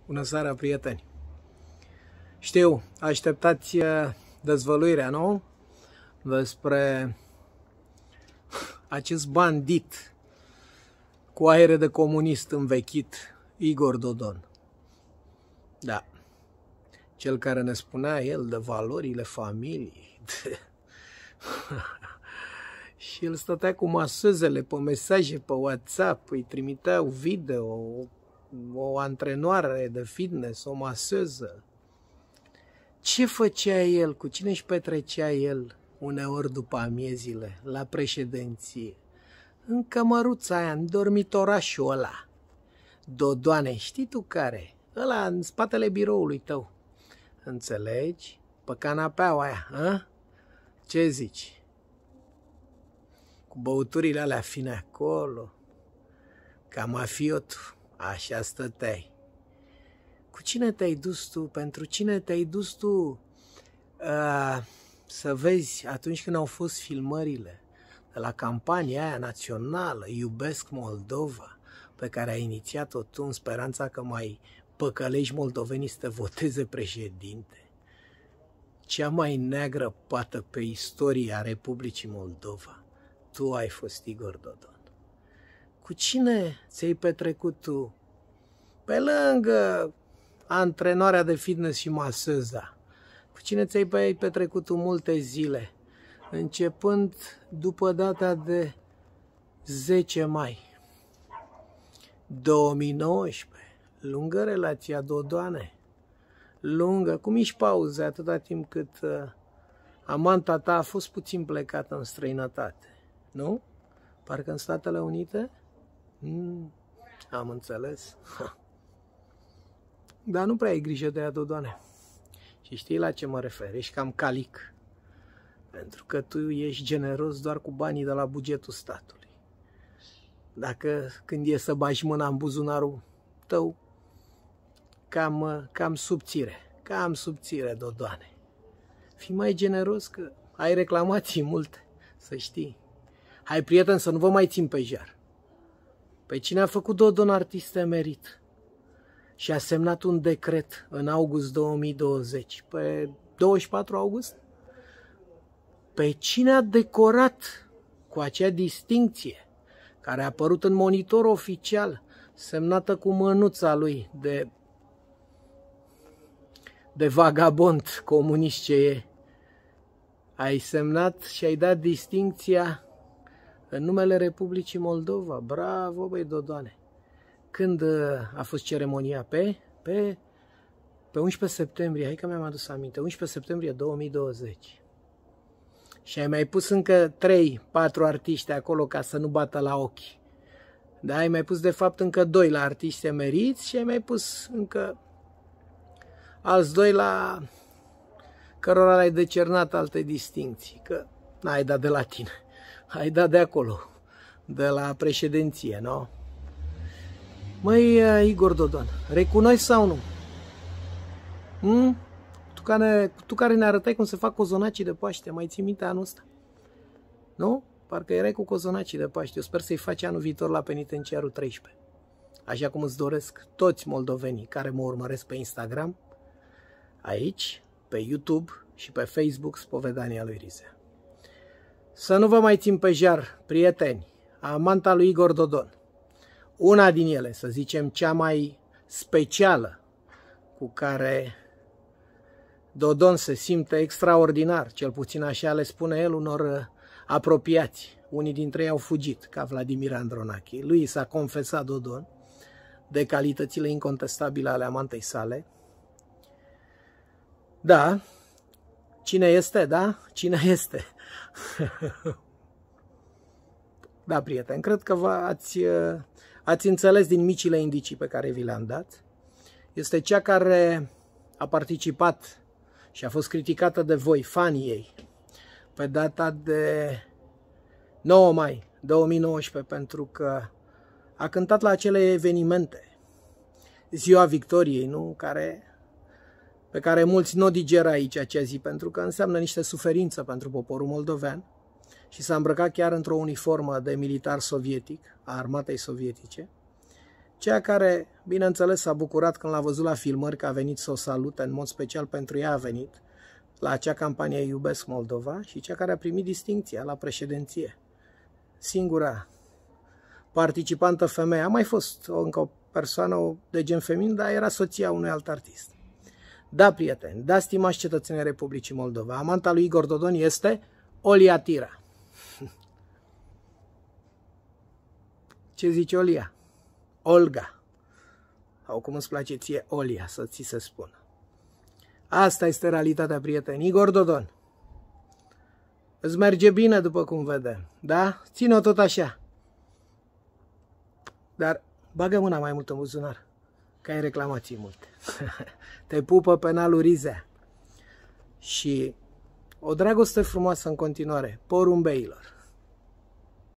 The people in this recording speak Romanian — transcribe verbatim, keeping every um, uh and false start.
Bună seara, prieteni! Știu, așteptați dezvăluirea, nu? Despre acest bandit cu aere de comunist învechit, Igor Dodon. Da, cel care ne spunea el de valorile familiei. De... Și el stătea cu masozele pe mesaje pe WhatsApp, îi trimiteau video, o, o antrenoare de fitness, o masoză. Ce făcea el? Cu cine își petrecea el uneori după amiezile la președinție? În cămăruța aia, în dormitorașul ăla. Dodoane, știi tu care? Ăla în spatele biroului tău. Înțelegi? Pe canapeaua aia, a? Ce zici? Cu băuturile alea fine acolo, ca mafiotul, așa stăteai. Cu cine te-ai dus tu? Pentru cine te-ai dus tu uh, să vezi atunci când au fost filmările de la campania aia națională, Iubesc Moldova, pe care ai inițiat-o tu în speranța că mai păcălești moldovenii să te voteze președinte? Cea mai neagră pată pe istoria Republicii Moldova. Tu ai fost Igor Dodon. Cu cine ți-ai petrecut tu? Pe lângă antrenoarea de fitness și masăza. Cu cine ți-ai petrecut tu multe zile? Începând după data de zece mai două mii nouăsprezece. Lungă relația, Dodoane. Lungă, cu mici pauze, atâta timp cât uh, amanta ta a fost puțin plecată în străinătate. Nu? Parcă în Statele Unite? Mm, am înțeles. Dar nu prea ai grijă de ea, Dodoane. Și știi la ce mă refer? Ești cam calic. Pentru că tu ești generos doar cu banii de la bugetul statului. Dacă când e să bagi mâna în buzunarul tău, cam, cam subțire. Cam subțire, Dodoane. Fii mai generos că ai reclamații multe, să știi. Hai, prieten, să nu vă mai țin pe jar. Pe cine a făcut Dodon artist emerit și a semnat un decret în august două mii douăzeci, pe douăzeci și patru august? Pe cine a decorat cu acea distincție care a apărut în Monitor oficial, semnată cu mânuța lui de, de vagabond comunist ce e? Ai semnat și ai dat distincția în numele Republicii Moldova. Bravo, băi, Dodoane! Când a fost ceremonia? Pe, pe, pe unsprezece septembrie, hai că mi-am adus aminte, unsprezece septembrie două mii douăzeci. Și ai mai pus încă trei patru artiști acolo ca să nu bată la ochi. Da, ai mai pus de fapt încă doi la artiști emeriți și ai mai pus încă alți doi la cărora ai decernat alte distincții, că n-ai dat de la tine. Ai dat de acolo, de la președinție, nu? Măi, Igor Dodon, recunoști sau nu? Hmm? Tu, care, tu care ne arătai cum se fac cozonacii de Paște, mai ții minte anul ăsta? Nu? Parcă erai cu cozonacii de Paște. Eu sper să-i faci anul viitor la penitenciarul treisprezece. Așa cum îți doresc toți moldovenii care mă urmăresc pe Instagram, aici, pe YouTube și pe Facebook, Spovedania lui Rizea. Să nu vă mai țin pe jar, prieteni, amanta lui Igor Dodon. Una din ele, să zicem, cea mai specială, cu care Dodon se simte extraordinar, cel puțin așa le spune el unor apropiați. Unii dintre ei au fugit, ca Vladimir Andronache. Lui s-a confesat Dodon de calitățile incontestabile ale amantei sale. Da, cine este, da? Cine este? Da, prieten, cred că ați, ați înțeles din micile indicii pe care vi le-am dat. Este cea care a participat și a fost criticată de voi, fanii ei, pe data de nouă mai două mii nouăsprezece, pentru că a cântat la acele evenimente, Ziua Victoriei, nu? Care... pe care mulți nu o digeră aici acea zi, pentru că înseamnă niște suferință pentru poporul moldovean și s-a îmbrăcat chiar într-o uniformă de militar sovietic, a armatei sovietice, cea care, bineînțeles, s-a bucurat când l-a văzut la filmări că a venit să o salute, în mod special pentru ea a venit, la acea campanie Iubesc Moldova, și cea care a primit distincția la președinție. Singura participantă femeie, a mai fost o, încă o persoană de gen feminin, dar era soția unui alt artist. Da, prieteni, da, stimați cetățenii Republicii Moldova, amanta lui Igor Dodon este Olia Tira. Ce zice Olia? Olga. Sau cum îți place ție, Olia, să ți se spună. Asta este realitatea, prieteni. Igor Dodon, îți merge bine după cum vedem, da? Ține-o tot așa. Dar bagă mâna mai mult în buzunar, că ai reclamații multe. Te pupă penalul Rizea. Și o dragoste frumoasă în continuare, porumbeilor.